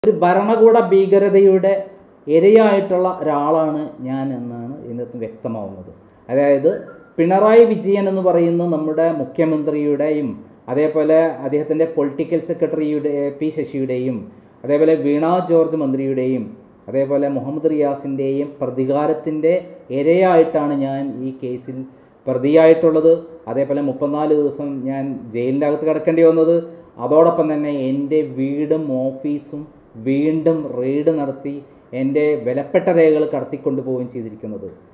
ഒരു ഭരണകൂട ഭീകരതയുടെ ഇരയായിട്ടുള്ള ഒരാളാണ് ഞാൻ എന്നാണ് ഇതിനകത്ത് വ്യക്തമാവുന്നത്. അതായത് പിണറായി വിജയൻ എന്ന് പറയുന്ന നമ്മുടെ മുഖ്യമന്ത്രിയുടെയും അതേപോലെ അദ്ദേഹത്തിൻ്റെ പൊളിറ്റിക്കൽ സെക്രട്ടറിയുടെ പി ശശിയുടെയും അതേപോലെ വീണ ജോർജ് മന്ത്രിയുടെയും അതേപോലെ മുഹമ്മദ് റിയാസിൻ്റെയും പ്രതികാരത്തിൻ്റെ ഇരയായിട്ടാണ് ഞാൻ ഈ കേസിൽ പ്രതിയായിട്ടുള്ളത്. അതേപോലെ 34 ദിവസം ഞാൻ ജയിലിൻ്റെ അകത്ത് കിടക്കേണ്ടി വന്നത്. അതോടൊപ്പം തന്നെ എൻ്റെ വീടും ഓഫീസും വീണ്ടും റെയ്ഡ് നടത്തി എൻ്റെ വിലപ്പെട്ട രേഖകൾ കടത്തിക്കൊണ്ടു പോവുകയും ചെയ്തിരിക്കുന്നത്.